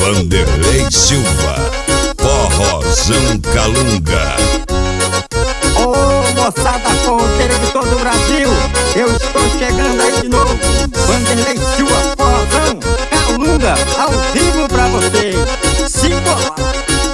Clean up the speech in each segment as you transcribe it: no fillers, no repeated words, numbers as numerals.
Vanderlei Silva, Forrozão Calunga. Ô moçada forrozeira de todo o Brasil, eu estou chegando aí de novo. Vanderlei Silva, Forrozão Calunga, ao vivo pra vocês. Simbora!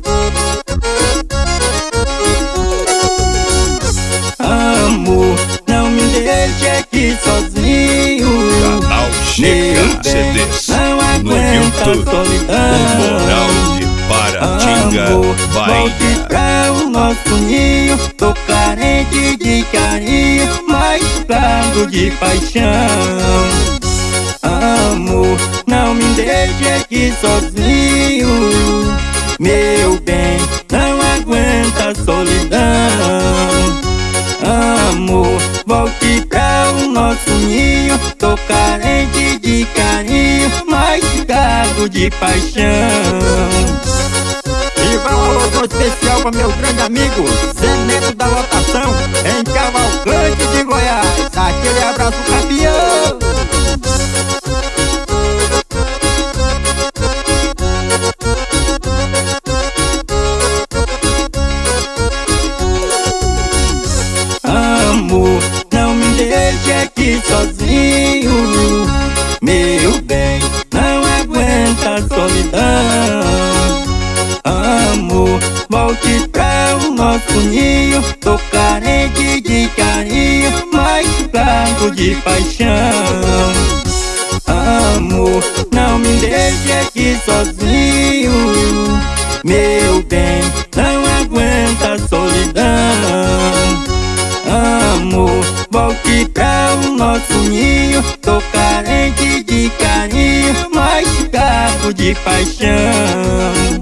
Amor, não me deixe aqui sozinho. Canal Chega CDs não no aguenta YouTube, solidão. o Moral de Paratinga, Amor, volte Bahia. pra o nosso ninho. Tô carente de carinho, machucado de paixão. Amor, não me deixe aqui sozinho. Meu bem, não aguenta a solidão. Amor, volte pra o nosso ninho. Tô carente de carinho, machucado de paixão. E vai um alô especial pra meu grande amigo Zé Neto da Lotação, em Cavalcante de Goiás. Aquele abraço, campeão! Amor, não me deixe aqui sozinho. Meu bem, não aguenta a solidão. Amor, volte pra o nosso ninho. Tô carente de carinho, machucado de paixão. Amor, não me deixe aqui sozinho. Meu bem, não aguenta a solidão. Amor, volte pra o nosso ninho. Tô carente de carinho, machucado de paixão.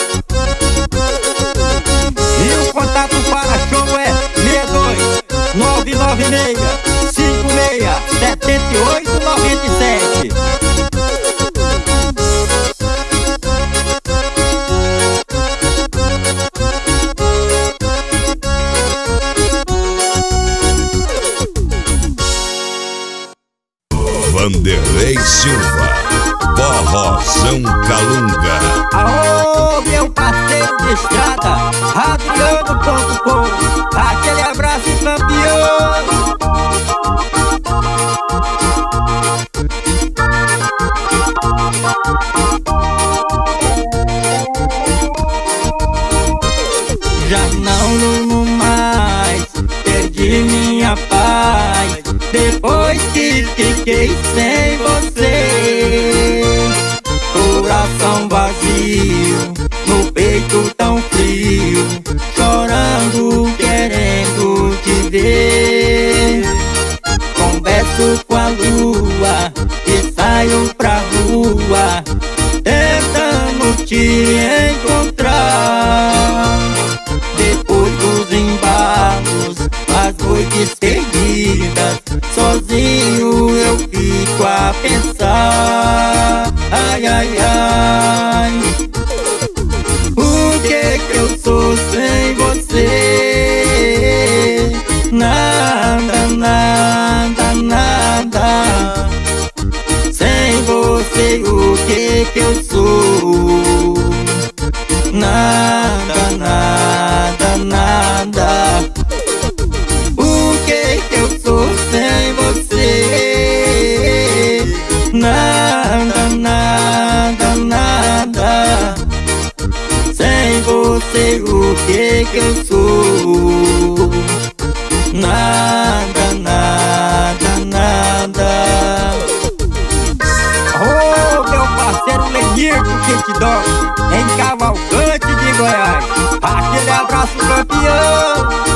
E o contato para show é 62 996 56 78 97. Vanderlei Silva, Forrozão Calunga. Aô, meu parceiro de estrada, Adriano.com. Aquele abraço, campeão. Já não durmo mais, perdi minha paz, depois que fiquei sem você. Coração vazio, no peito tão frio, chorando, querendo te ver. Converso com a lua e saio pra rua, tentando te encontrar. Depois dos embalos, as noites perdidas, sozinho eu fico a pensar. Ai, ai, ai, o que eu sou sem você? Nada, nada, nada. Sem você o que eu sou? Nada, nada, nada. O que eu sou sem você? Nada, nada, nada. Sem você o que eu sou? Nada, nada, nada. Ô, meu parceiro Lenir do Kit Dog, em Cavalcante de Goiás. Aquele abraço, campeão!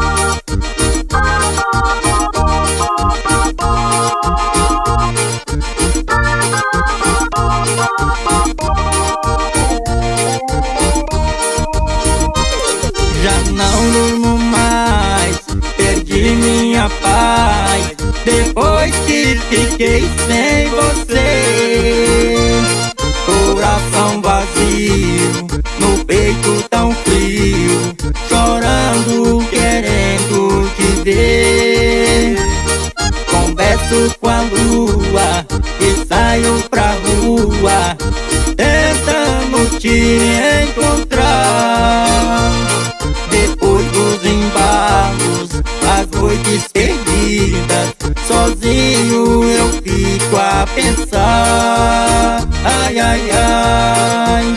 Já não durmo mais, perdi minha paz, depois que fiquei sem você. Coração vazio, no peito tão frio, chorando, querendo te ver. Converso com a lua e saio pra rua, tentando te encontrar. Depois dos embalos, as noites perdidas, sozinho eu fico a pensar. Ai, ai, ai,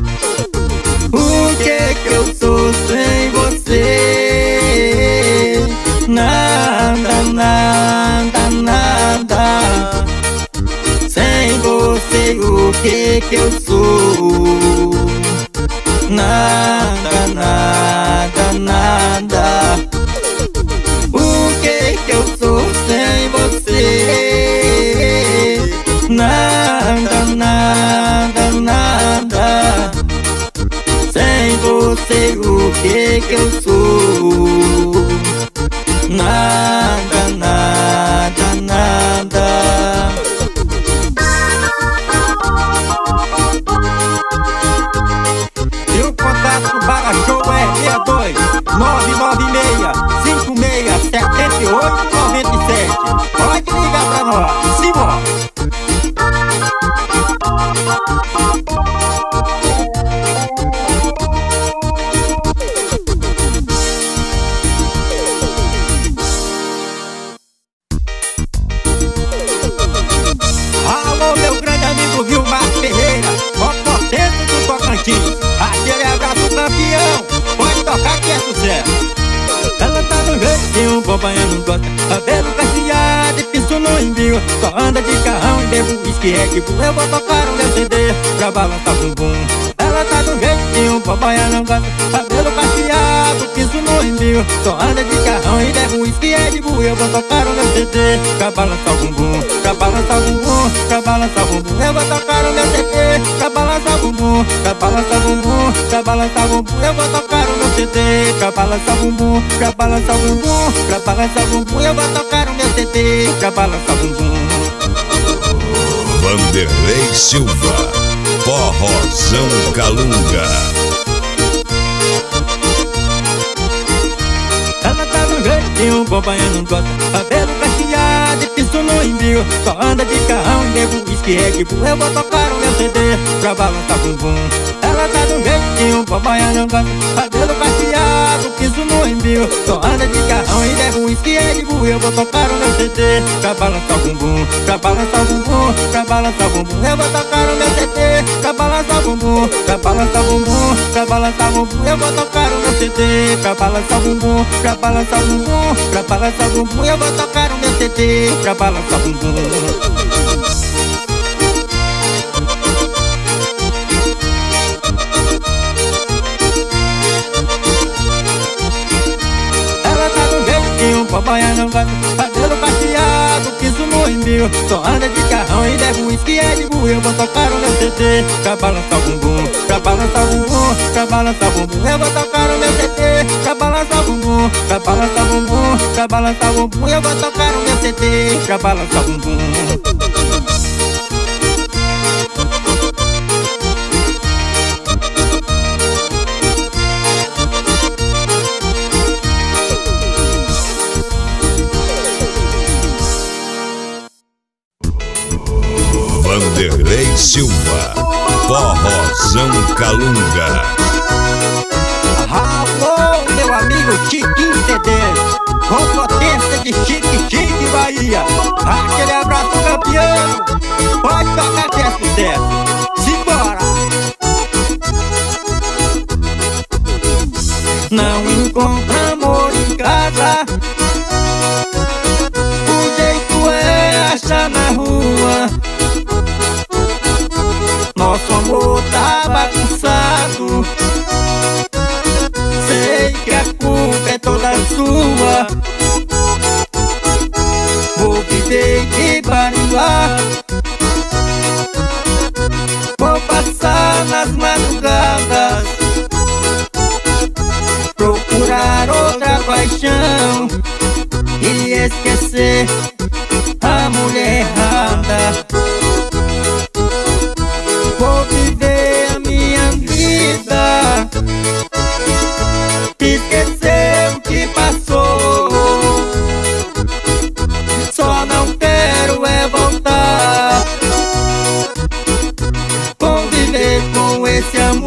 o que eu sou sem você? Nada, nada, nada. Sem você o que eu sou? Nada, nada, nada. O que eu sou sem você? Nada, nada, nada. Sem você o que eu sou? Nada, nada, nada. E o contato para show é 62 996 56 78 97. Pode ligar pra nós, simbora! Alô, meu grande amigo Vilmar Ferreira, ó potência do Tocantins. Aquele abraço, campeão, pode tocar que é sucesso. Ela tá no jeitinho, bobanha não gosta, cabelo cacheado e piso no envio. Só anda de carrão e bebo whisky, Red Bull. Eu vou tocar o meu CD pra balançar bumbum. Ela tá no jeitinho, bobanha não gosta, cabelo cacheado, piso no envio. Só anda de carrão e bebo whisky, Red Bull. Eu vou tocar o meu CD pra balançar o bumbum, pra balançar o bumbum, pra balançar o bumbum. Eu vou tocar o meu CD pra balançar o bumbum, pra balançar o bumbum, pra balançar o bumbum. Eu vou tocar o meu CD pra balançar o bumbum, pra balançar o bumbum, pra balançar o bumbum. Eu vou tocar o meu CD pra balançar o bumbum. Vanderlei Silva, Forrozão Calunga. Ela tá no jeitinho, bobanha não gosta, cabelo cacheado e piso no envio. Só anda de carrão e bebo whisky, Red Bull. Eu vou tocar o meu CD pra balançar bumbum. Ela tá no jeitinho, bobanha não gosta, cabelo cacheado, piso no envio. Só anda de carrão e bebo whisky, Red Bull. Eu vou tocar o meu CD pra balançar bumbum, pra balançar bumbum, pra balançar bumbum. Eu vou tocar o meu CD pra balançar bumbum, pra balançar bumbum, pra balançar bumbum. Eu vou tocar o meu CD pra balançar bumbum, pra balançar bumbum, pra balançar bumbum. Eu vou tocar o meu CD pra balançar bumbum. Ela tá no jeitinho, bobanha não gosta, cabelo cacheado, piso no envio. Só anda de carrão e bebe whisky, Red Bull. Eu vou tocar o meu CD pra balançar o bumbum, pra balançar o bumbum, pra balançar o bumbum. Eu vou tocar o meu CD pra balançar o bumbum, pra balançar o bumbum, pra balançar o bumbum. Eu vou tocar o meu CD pra balançar o bumbum. Vanderlei Silva, Forrozão Calunga. Alô, meu amigo Chiquinho CDs, com potência de Chique Bahia. Aquele abraço, campeão, pode tocar que é sucesso. Simbora! Não encontra amor em casa, o jeito é achar na rua. Nosso amor tá bagunçado, sei que a culpa é toda sua. Vou viver de Baruá, vou passar nas madrugadas, procurar outra paixão e esquecer a mulher errada. Vou viver a minha vida, esquecer o que passou. Só não quero é voltar, conviver com esse amor.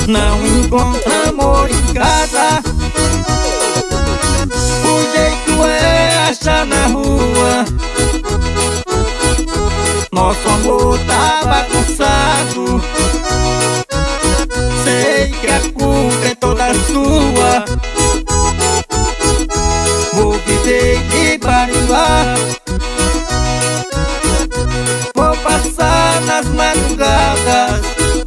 não encontra amor em casa. O jeito é achar na rua. Nosso amor tá bagunçado. Sei que a culpa é toda sua. Vou viver de barilar. Vou passar nas madrugadas,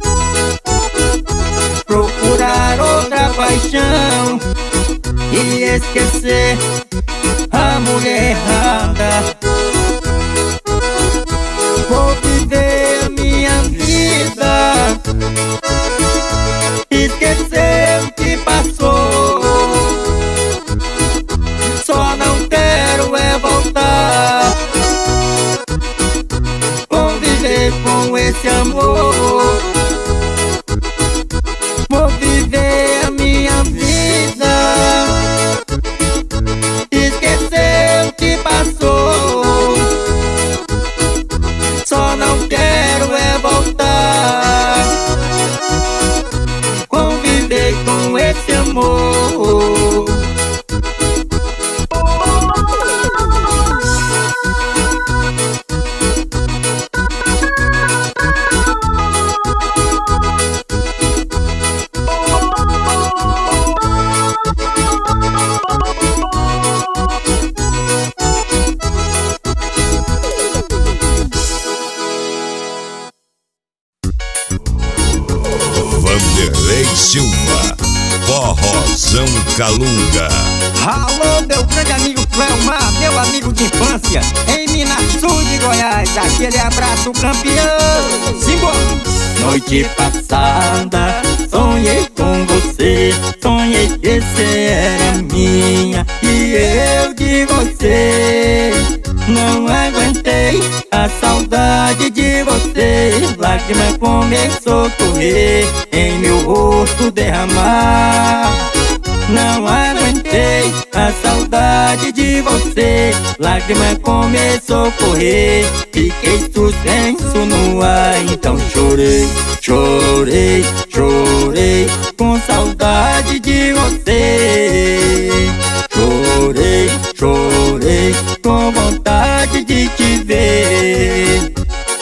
procurar outra paixão e esquecer a mulher errada. Vou viver a minha vida, esquecer o que passou. Só não quero é voltar, conviver com esse amor. Vou viver a minha vida, esquecer o que passou. Só não quero é voltar, conviver com esse amor. Vanderlei Silva, Forrozão Calunga. Alô, meu grande amigo Cleomar, meu amigo de infância, em Minas Sul de Goiás, aquele abraço campeão. Simbora! Noite passada, sonhei com você, sonhei que você era minha e eu de você. Não aguentei a saudade de você, lágrima começou a correr, em meu rosto derramar. Não aguentei a saudade de você, lágrima começou a correr, fiquei suspenso no ar, então chorei, chorei, chorei, com saudade de você. Chorei, chorei, com vontade de te ver.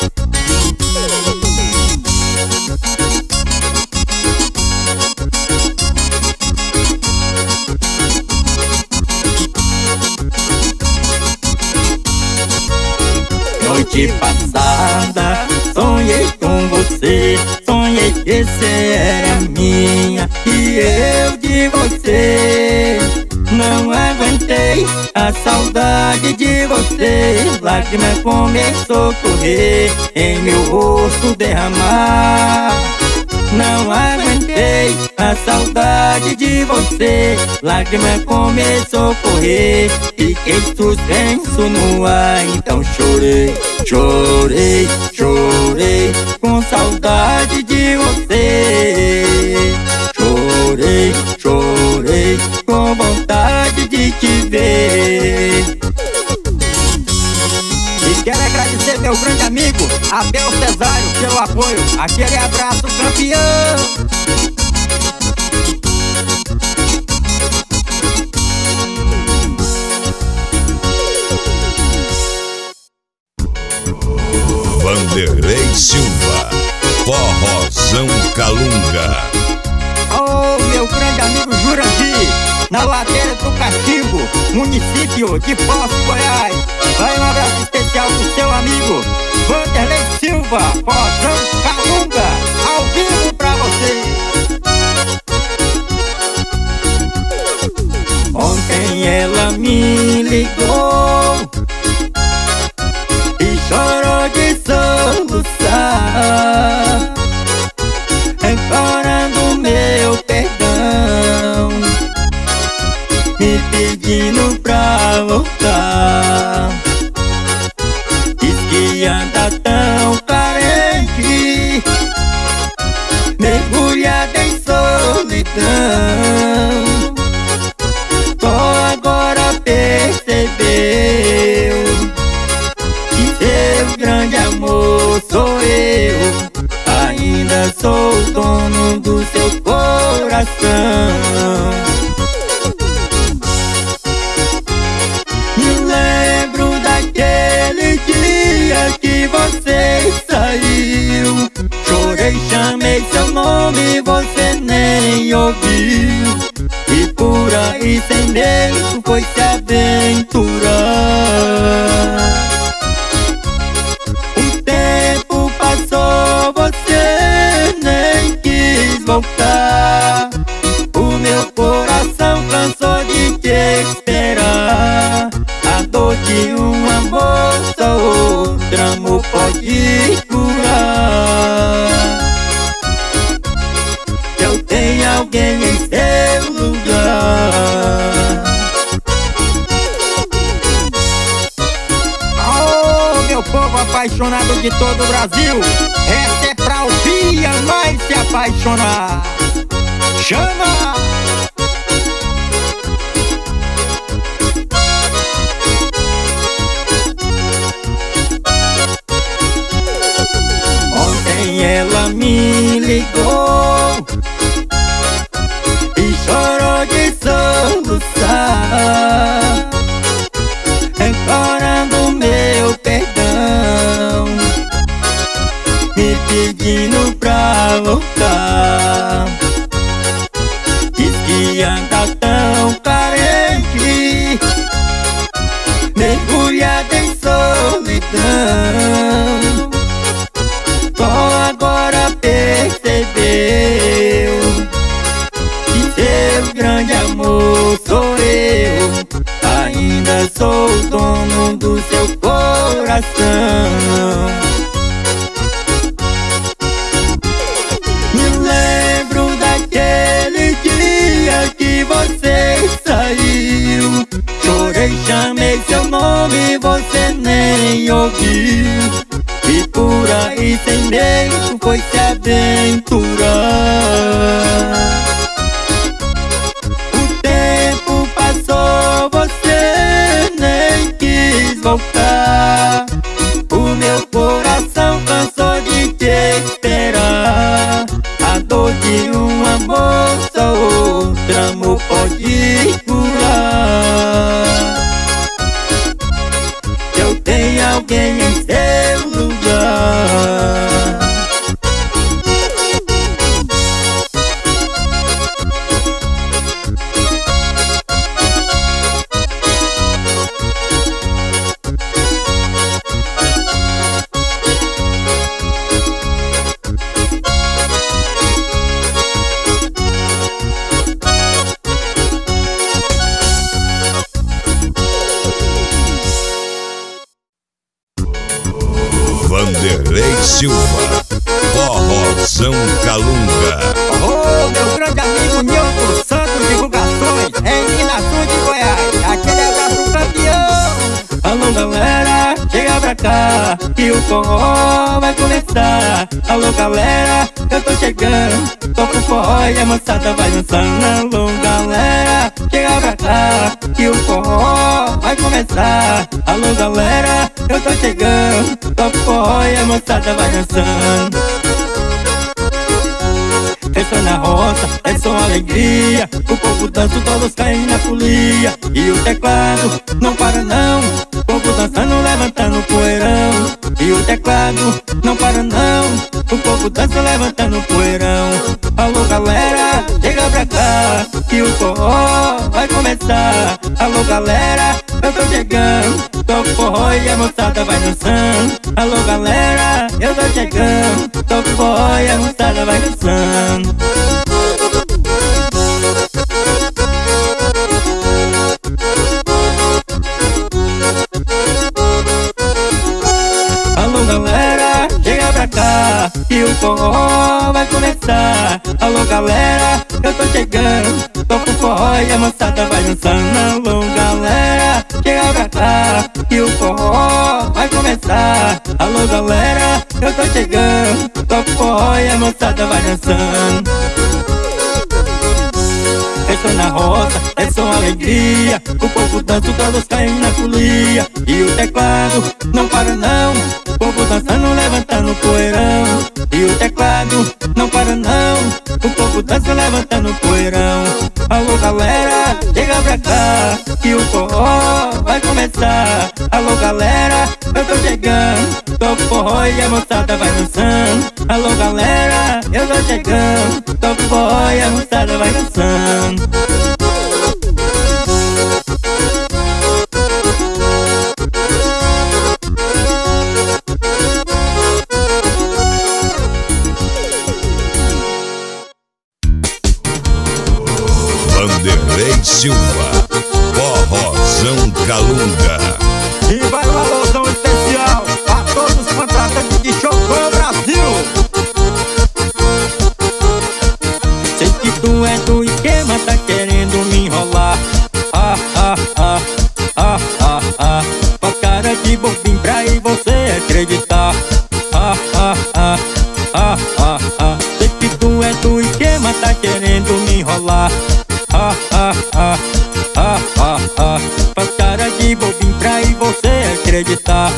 Noite passada, sonhei com você, sonhei que você era minha e eu de você. Não aguentei a saudade de você, lágrima começou a correr, em meu rosto derramar. Não aguentei a saudade de você, lágrima começou a correr, fiquei suspenso no ar, então chorei, chorei, chorei, com saudade de você. Chorei, chorei, com vontade de te ver. E quero agradecer meu grande amigo Abel Cesário pelo apoio. Aquele abraço campeão. Vanderlei Silva, Forrozão Calunga. Oh, meu grande amigo Jurandir, na ladeira do Cachimbo, município de Poços, Goiás. Vai um abraço especial pro seu amigo Vanderlei Silva, Forrozão Calunga, ao vivo pra você. Ontem ela me ligou e chorou de soluçar, implorando meu perdão, me pedindo pra voltar. Diz que anda tão carente, mergulhada em solidão. Só agora percebeu que seu grande amor sou eu. Ainda sou o dono do seu corpo. nome você nem ouviu, e por aí sem medo foi se aventurar. O tempo passou, você nem quis voltar. O meu coração cansou de te esperar. A dor de um amor só outro amor pode curar. Se eu tenho alguém em seu lugar. Oh, meu povo apaixonado de todo o Brasil, essa é pra ouvir a mais se apaixonar. Chama! Ontem ela me ligou e chorou de soluçar, implorando meu perdão, me pedindo pra voltar. Diz que anda tão carente, mergulhada em solidão. Só agora percebeu que seu grande amor sou eu. Ainda sou o dono do seu coração. Me lembro daquele dia que você saiu. Chorei, chamei seu nome, você nem ouviu, e por aí sem medo foi se aventurar. O tempo passou, você nem quis voltar. O meu coração cansou de te esperar. A dor de um amor só outro amor pode curar. Se eu tenho alguém em seu lugar. Vanderlei Silva, Forrozão Calunga. Oh, meu grande amigo Nilton Santos Divulgações, em Minas de Goiás. Aquele abraço campeão. Alô galera, chega pra cá, que o forró vai começar. Alô galera, eu tô chegando, tô com forró e a moçada vai dançando. Alô galera, chega pra cá, que o forró vai começar. Alô galera, eu tô chegando, tô com forró e a moçada vai dançando. Festa na roça, é só alegria, o povo dança, todos caem na folia. E o teclado não para não, o povo dançando, levantando poeirão. E o teclado não para não, o povo dança, levantando poeirão. Alô galera, chega pra cá, que o forró vai começar. Alô galera, eu tô chegando, tô com forró e a moçada vai dançando. Alô galera, eu tô chegando, tô com forró e a moçada vai dançando. Alô galera, chega pra cá, que o forró vai começar. Alô galera, eu tô chegando, tô com forró e a moçada vai dançando. Alô galera, chega pra cá, que o forró vai começar. Alô galera, eu tô chegando, tô com forró e a moçada vai dançando. Festa na roça, é só alegria, o povo dança, todos caem na folia. E o teclado não para não, o povo dançando, levantando poeirão. E o teclado não para não, o povo dança, levantando poeirão. Alô galera, chega pra cá, que o forró vai começar. Alô galera, eu tô chegando, tô com forró e a moçada vai dançando. Alô galera, eu tô chegando. Toca o forró e a moçada vai dançando. Vanderlei Silva, Forrozão Calunga. E vai uma alusão especial a todos os contratantes de Chocó Brasil. Sei que tu é do esquema, tá querendo me enrolar. Com cara de bobinho pra ir você acreditar. Sei que tu é do esquema, tá querendo me enrolar. Faz cara de bobinho pra ir você acreditar.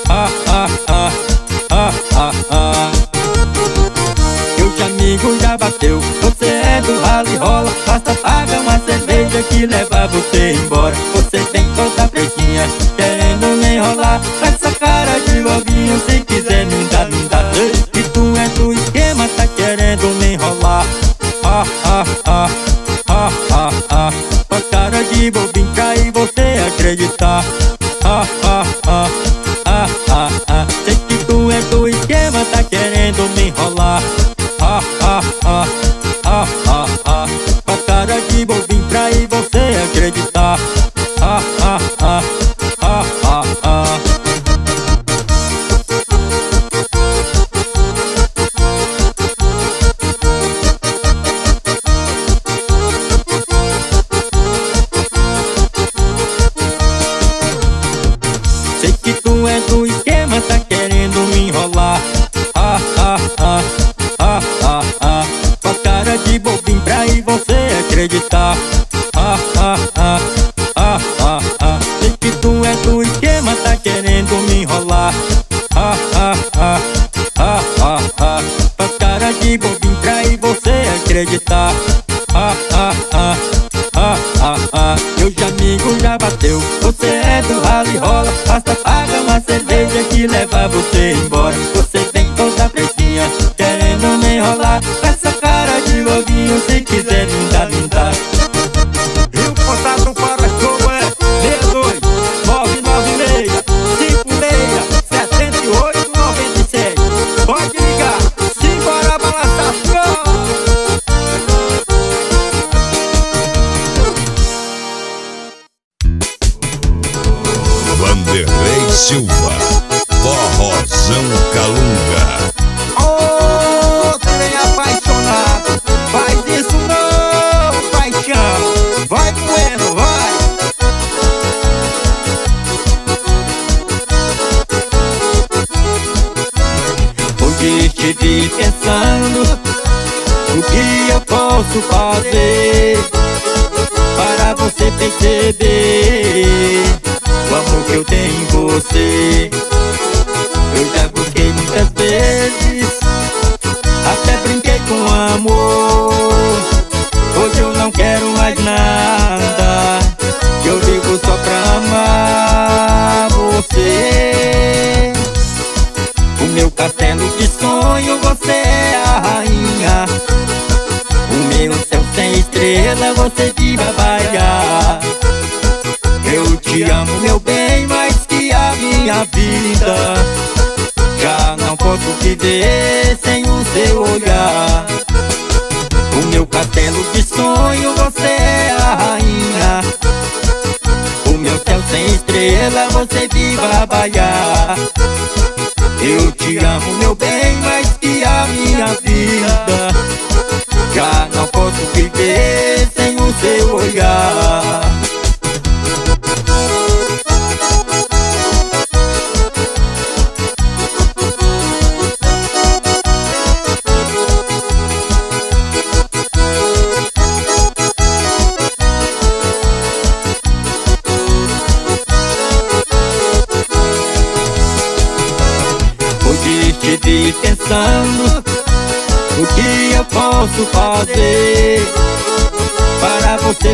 Eu te amigo já bateu, você é do rala e rola. Basta pagar uma cerveja que leva você embora. Você tem toda fresquinha, querendo me enrolar. Com essa cara de bobinho, se quiser me dá, me dá. E tu é do esquema, tá querendo me enrolar. Com cara de bobinho pra ir você acreditar. Sei que tu é do esquema, tá querendo me enrolar. Com cara de bobinho pra ir você acreditar. Sei que tu é do esquema, tá querendo me enrolar. Com cara de bobinho pra ir você acreditar. Sei que tu é do esquema, tá querendo me enrolar. Com cara de bobinho pra ir você acreditar. Eu já amigo já bateu, você é do rala e rola. Basta pagar uma cerveja que leva você embora. Você tem toda fresquinha, querendo me enrolar. Essa cara de bobinho, se quiser me dá, me dá. E o contato para jogo é 62 996 56 78 97. Pode ligar, simbora balançar. Vanderlei Silva, Forrozão Calunga. Ô, trem apaixonado, faz isso não, paixão. Vai doendo, vai. Hoje estive pensando o que eu posso fazer para você perceber o amor que eu tenho em você. Eu já busquei muitas vezes, até brinquei com amor. Hoje eu não quero mais nada, eu vivo só pra amar você. O meu castelo de sonho, você é a rainha. O meu céu sem estrela, você viva bailar. Eu te amo, meu bem, mais que a minha vida. Já não posso viver sem o seu olhar. O meu castelo de sonho, você é a rainha. O meu céu sem estrela, você viva bailar. Eu te amo, meu bem, mais que a minha vida. Já não posso viver sem o seu olhar. Hoje estive pensando o que eu posso fazer para você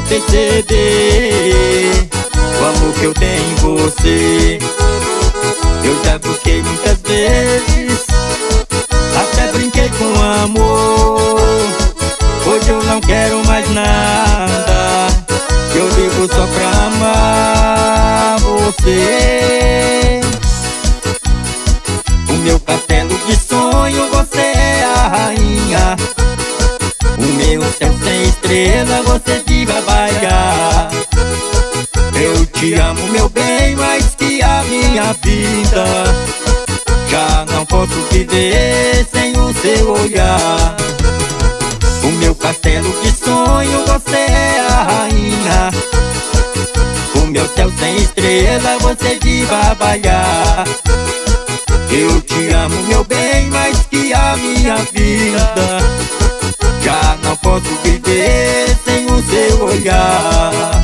perceber o amor que eu tenho em você. Eu já busquei muitas vezes, vezes, até brinquei com amor. Hoje eu não quero mais nada, eu vivo só pra amar você. O meu castelo de sonho, você é a rainha. O meu céu sem estrela, você de babaiá. Eu te amo, meu bem, mais que a minha vida. Já não posso viver sem o seu olhar. O meu castelo de sonho, você é a rainha. O meu céu sem estrela, você de babaiá. Eu te amo, meu bem, mais que a minha vida. Já não posso viver sem o seu olhar.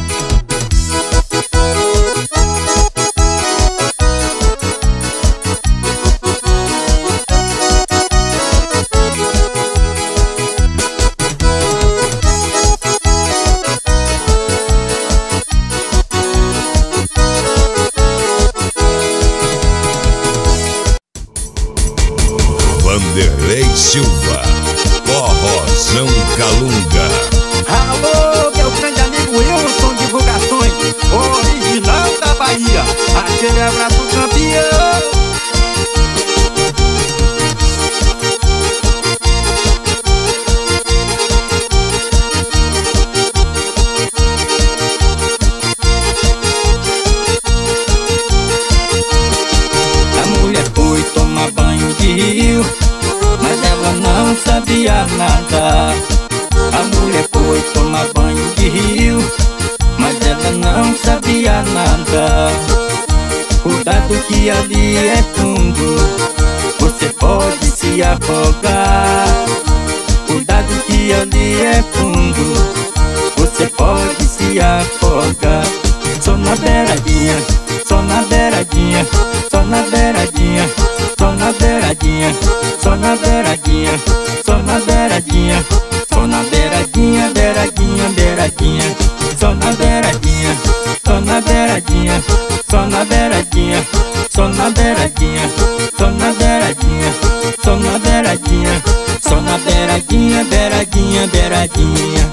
Vanderlei Silva, Forrozão Calunga. Alô, meu grande amigo Wilson Divulgações, original da Bahia. Aquele abraço, campeão. A mulher foi tomar banho de rio, mas ela não sabia nada. A mulher foi tomar banho de rio, mas ela não sabia nada. Cuidado que ali é fundo, você pode se afogar. Cuidado que ali é fundo, você pode se afogar. Só na beiradinha, só na beiradinha, só na beiradinha, só na beiradinha, só na beiradinha, só na beiradinha, só na beiradinha, beiradinha, beiradinha, só na beiradinha, só na beiradinha, só na beiradinha, só na beiradinha, só na beiradinha, só na beiradinha, só na beiradinha, beiradinha, beiradinha.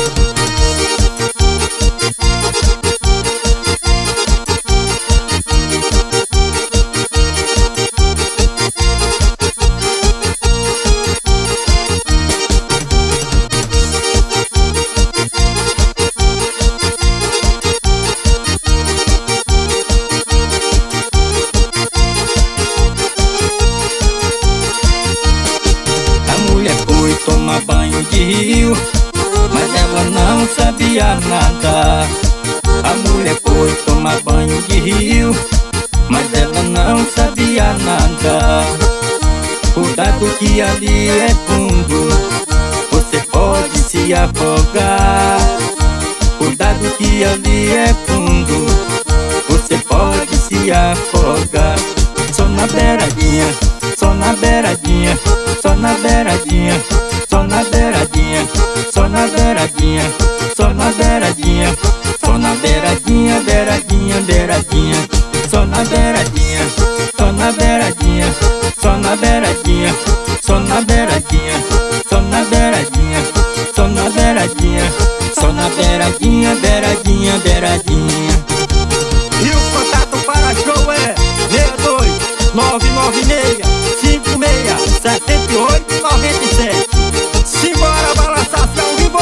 Tomar banho de rio, mas ela não sabia nada. A mulher foi tomar banho de rio, mas ela não sabia nada. Cuidado que ali é fundo, você pode se afogar. Cuidado que ali é fundo, você pode se afogar. Só na beiradinha, só na beiradinha, só na beiradinha, só na beiradinha, só na beiradinha, só na beiradinha, só na beiradinha, beiradinha, beiradinha, só na beiradinha, só na beiradinha, só na beiradinha, só na beiradinha, só na beiradinha, só na beiradinha, só na beiradinha, beiradinha, beiradinha. E o contato para show é 62 996 56 78 97. Simbora balançar ao vivo.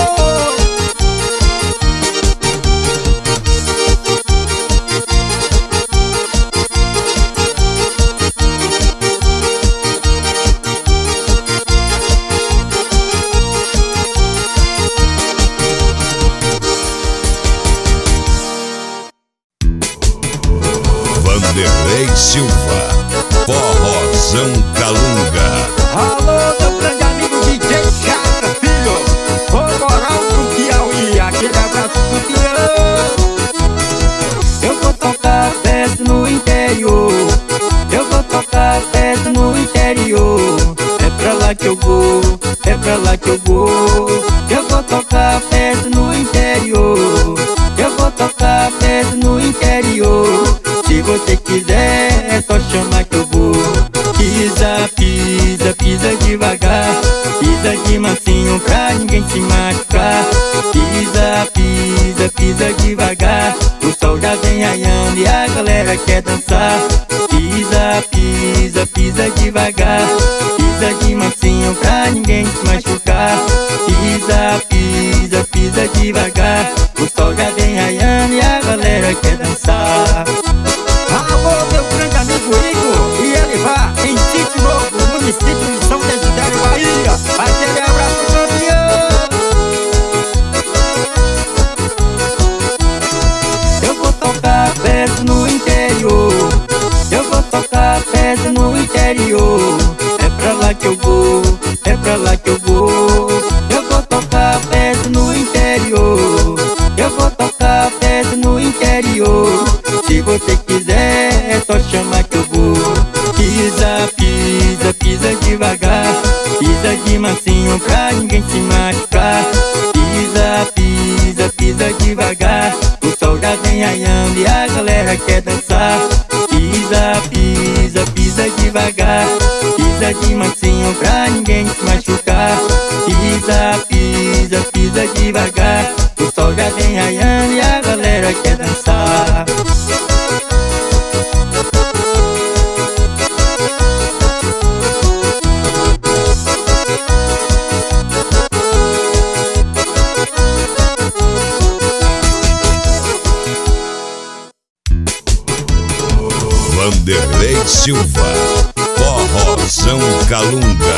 Vanderlei Silva, Forrozão Calunga. Alô, meu grande amigo DJ Chaka, filho, o moral do Piauí, aquele abraço campeão. Eu vou tocar festa no interior, eu vou tocar festa no interior. É pra lá que eu vou, é pra lá que eu vou. Eu vou tocar festa no interior, eu vou tocar festa no interior. Se você quiser, é só machucar. Pisa, pisa, pisa devagar, o sol já vem raiando e a galera quer dançar. Pisa, pisa, pisa devagar, pisa de mansinho pra ninguém se machucar. Pisa, pisa, pisa devagar, o sol já vem raiando e a galera quer dançar. Alô, meu grande amigo Igor e Elivar, em Sítio Novo, município de São Desidério, Bahia. Aquele abraço, campeão! Eu vou tocar peça no interior, eu vou tocar peça no interior. É pra lá que eu vou, é pra lá que eu vou. Eu vou tocar peça no interior, eu vou tocar peça no interior. Se você quiser, é só chamar que eu vou. Pisa, pisa, pisa devagar, pisa de mansinho pra ninguém se machucar. Pisa, pisa, pisa devagar, o sol já vem raiando e a galera quer dançar. Pisa, pisa, pisa devagar, pisa de mansinho pra ninguém se machucar. Pisa, pisa, pisa devagar, o sol já vem raiando e a galera quer dançar. Vanderlei Silva, Forrozão Calunga.